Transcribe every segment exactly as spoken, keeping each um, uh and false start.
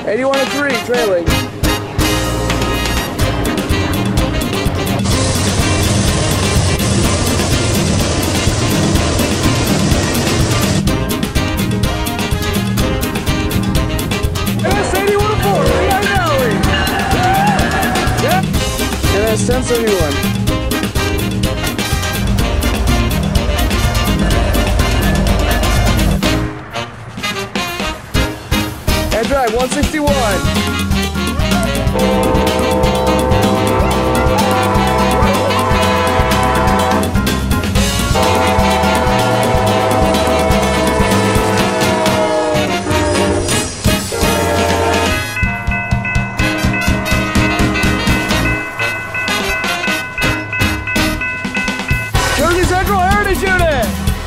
eighty-one and three, trailing. eighty-one and four, Lehigh Valley. Yep. And that's ten seventy-one. And drive, one sixty-one. Jersey Central Heritage Unit.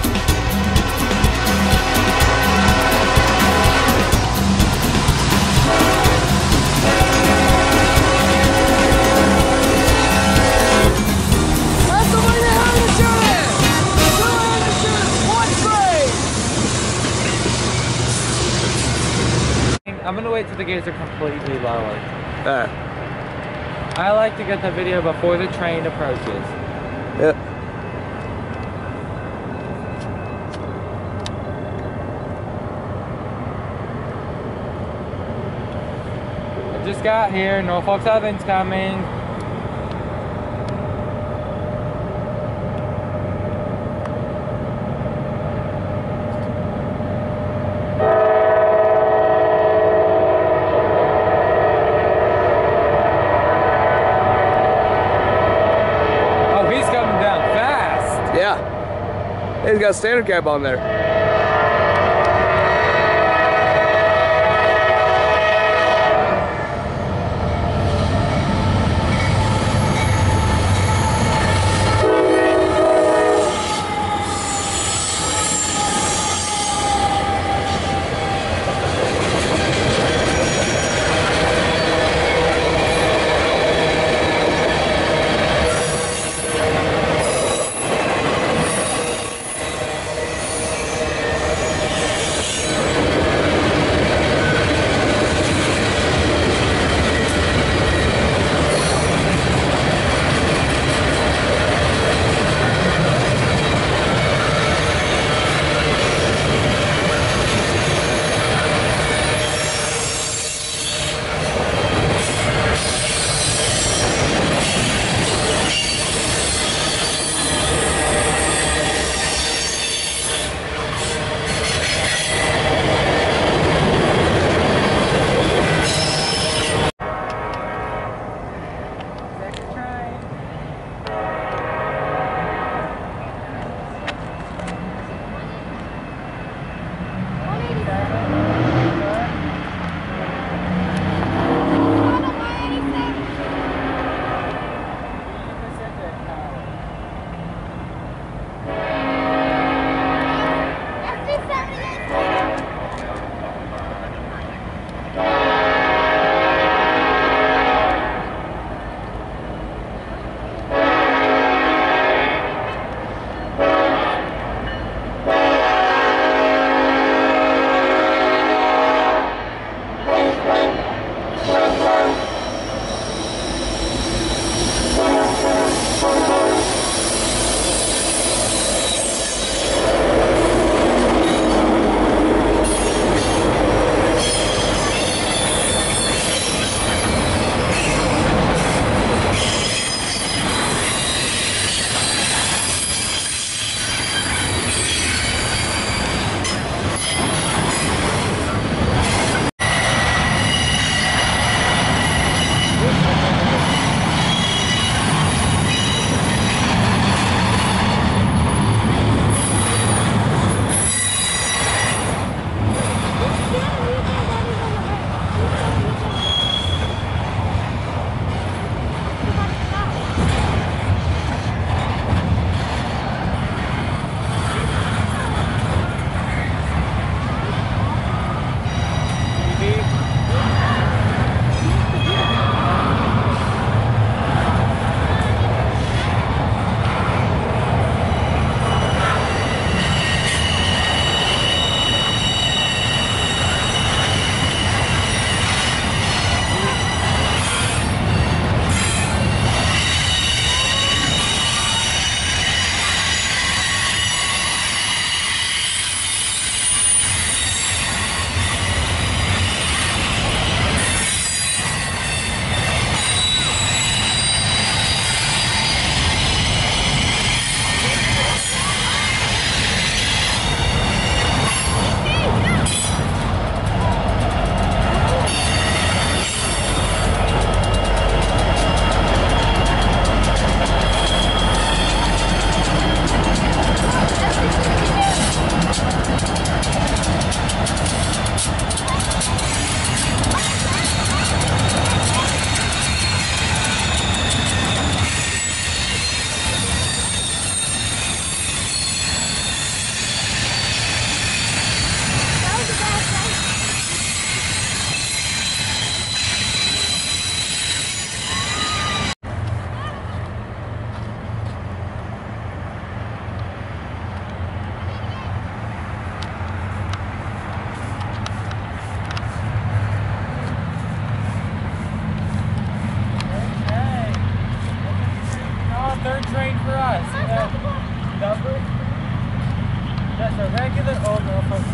I'm gonna wait till the gates are completely lowered. Alright. I like to get the video before the train approaches. Yep. I just got here, Norfolk Southern's coming. Yeah, he's got a standard cab on there.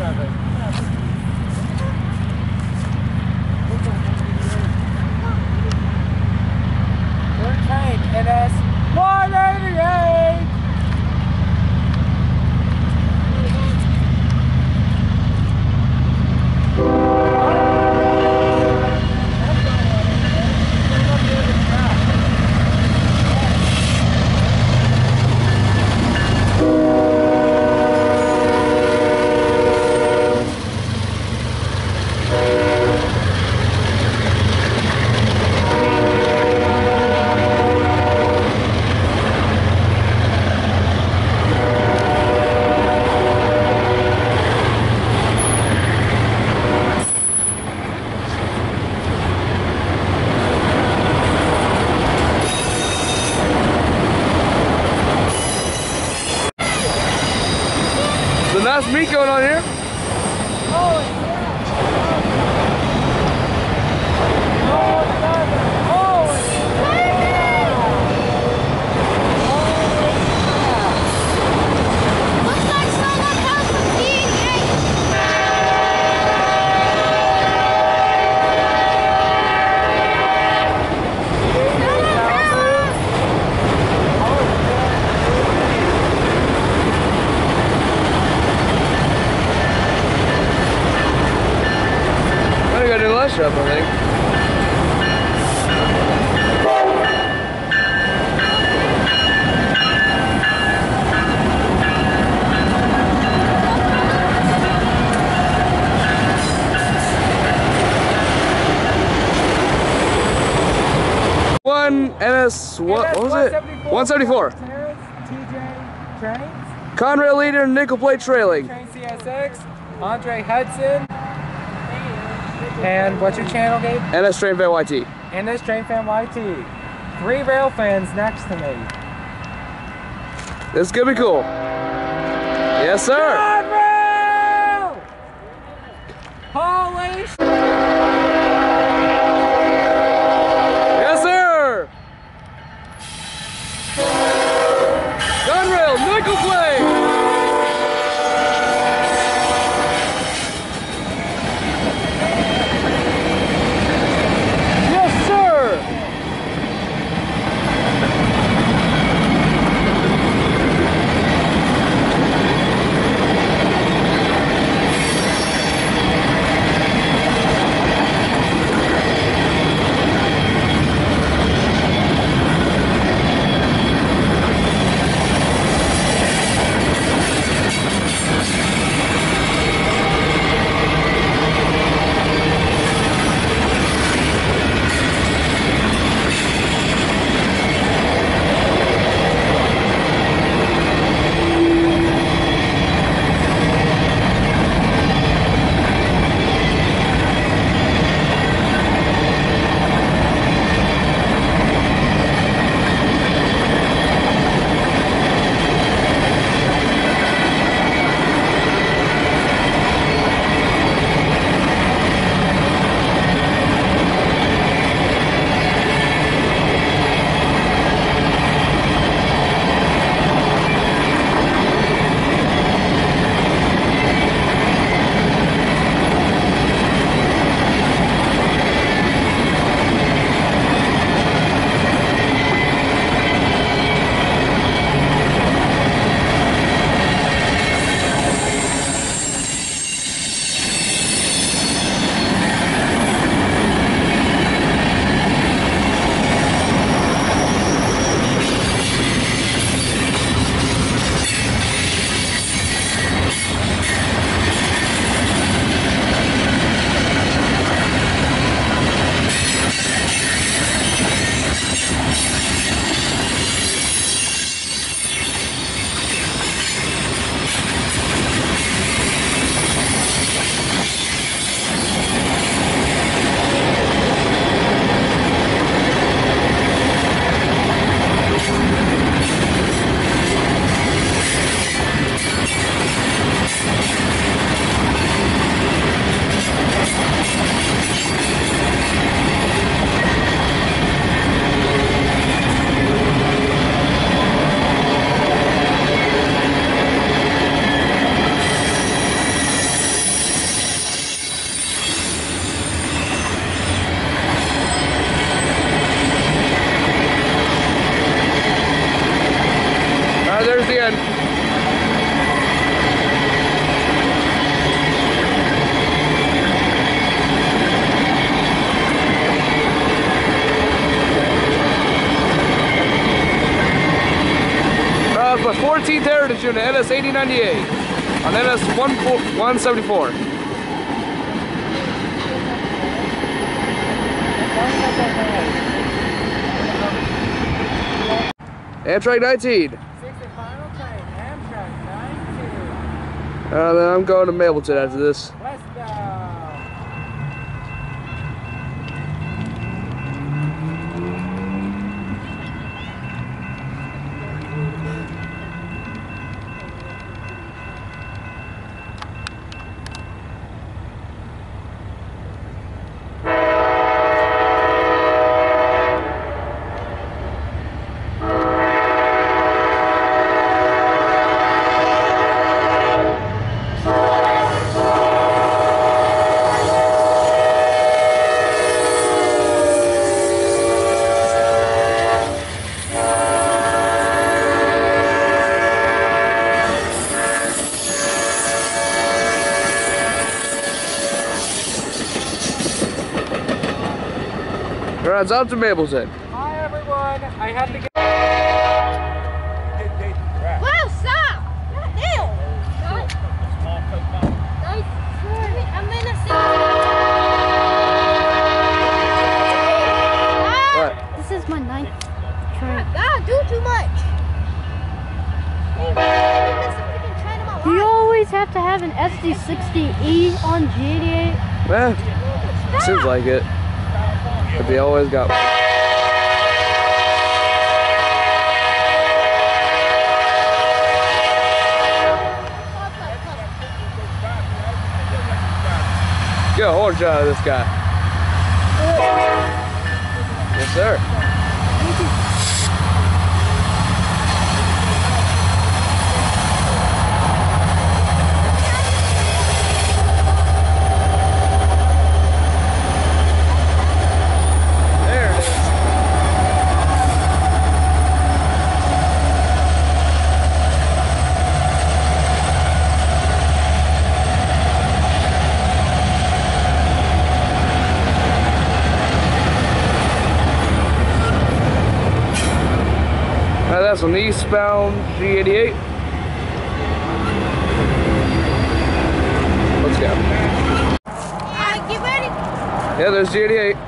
We're trained N S one eighty-eight. So nice meat going on here. Up, I think. One N S, what, what was it? one seventy-four. T J Trains. Conrail leader, nickel plate trailing. Train C S X. Andre Hudson. And what's your channel, Gabe? N S Train Fan Y T. N S Train Fan Y T. Three rail fans next to me. This is gonna be cool. Yes, sir. Conrail! Holy sh! Yes, sir. Conrail, nickel plate. unit N S eighty ninety-eight on N S one seventy-four. Amtrak nineteen. Sixth and final train, Amtrak nineteen. Uh, then I'm going to Mableton after this. Let's go. Alright, it's up to Mableton. Hi everyone. I had to get. Wow, stop! God damn! Nice. I'm in a What? This is my ninth train. God, do too much. Do you always have to have an S D sixty E on G eighty-eight? Eh, seems like it. But they always got one. Get a horn shot of this guy. Yes, sir. There it is. Now that's on the eastbound G eighty-eight. Let's go. Alright, get ready. Yeah, there's G eighty-eight.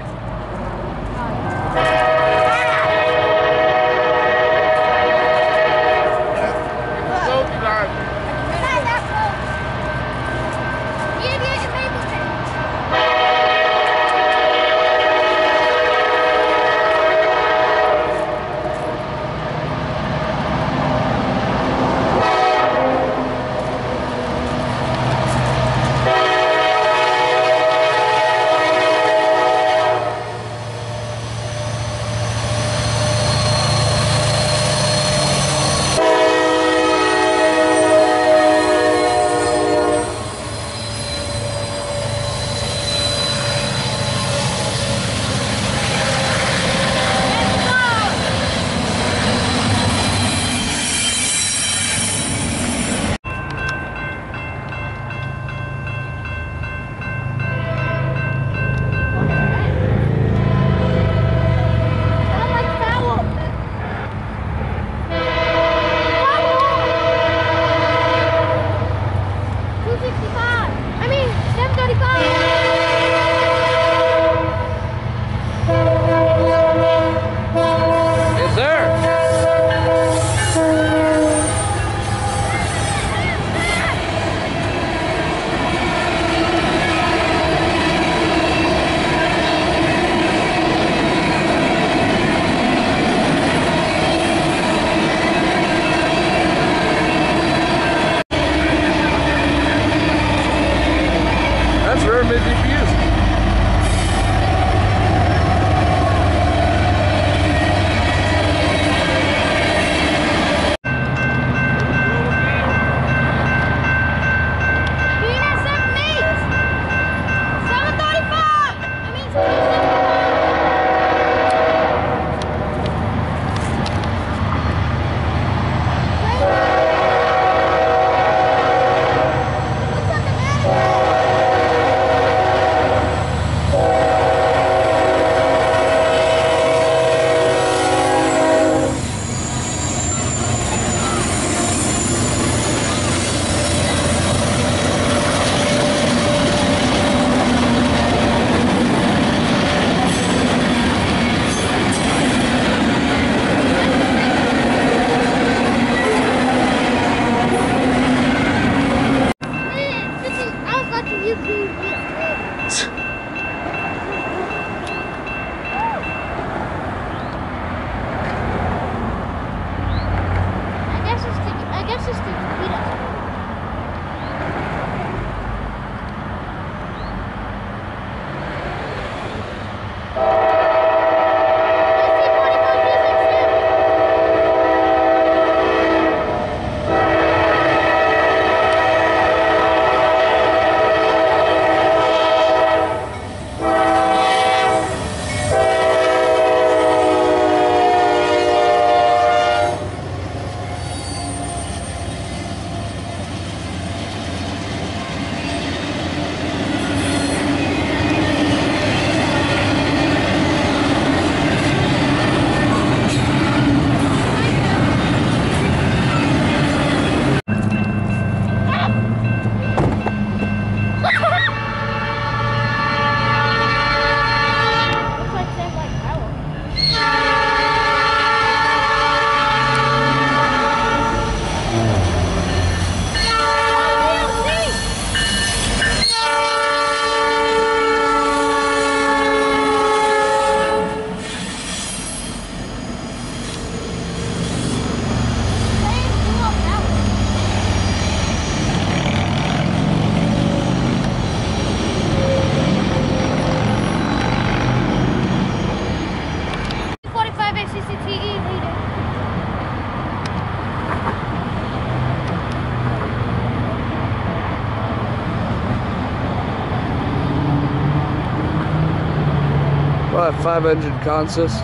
Probably five hundred consist.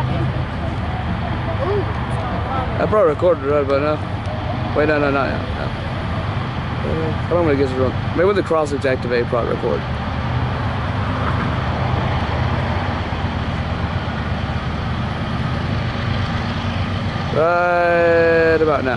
Ooh. I probably recorded right by now. Wait, no, no, no, no. no. Uh, I don't want to get it wrong. Maybe when the crosslinks activate, probably record. Right about now.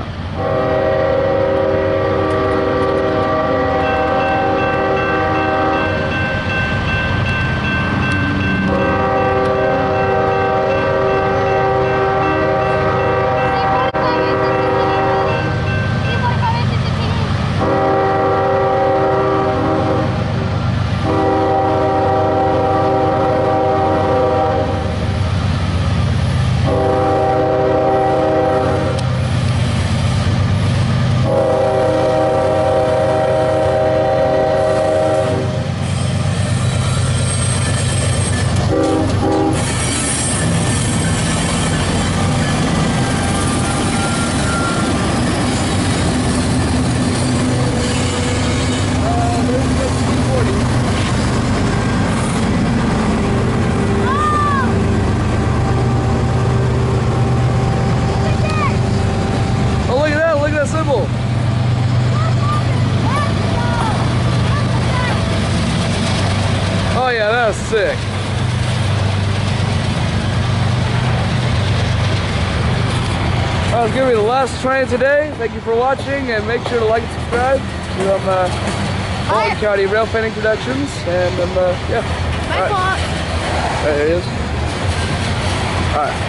Oh yeah, that's sick. That was gonna be the last train today. Thank you for watching, and make sure to like and subscribe to um, uh, Fulton County Railfanning Productions. And um, uh, yeah. My fault. There it is. All right.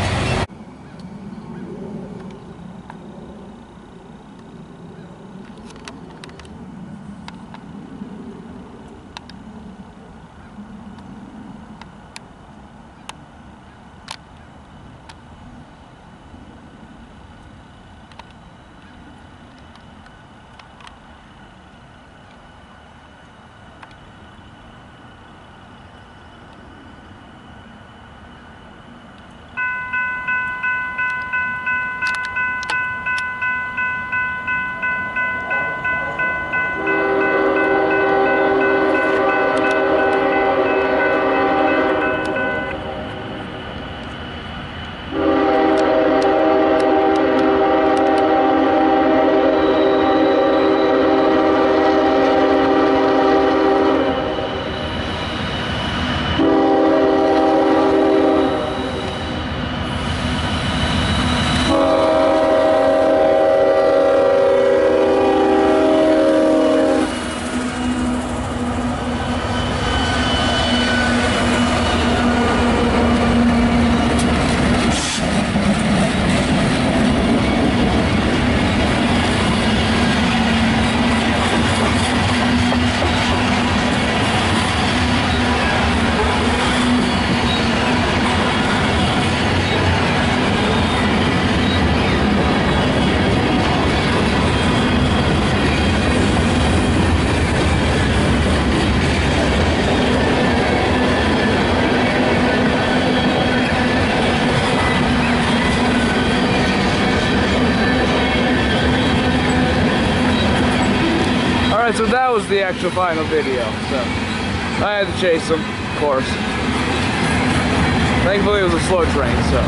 So that was the actual final video. So I had to chase him, of course. Thankfully it was a slow train, so.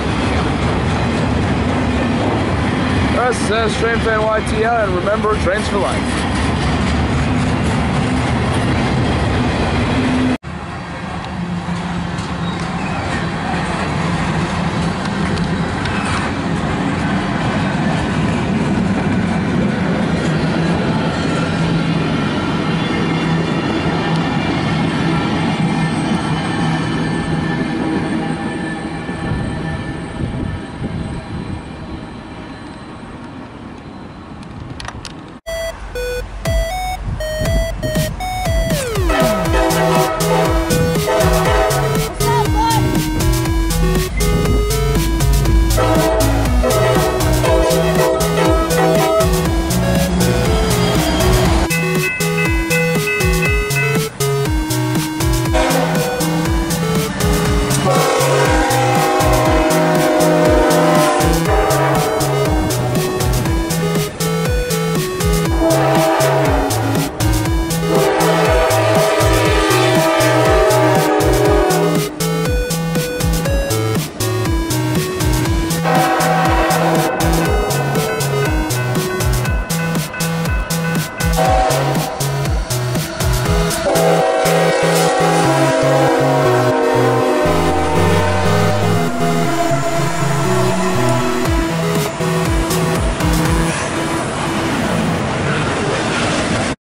Alright, so that's Railfanning Y T L, and remember, trains for life.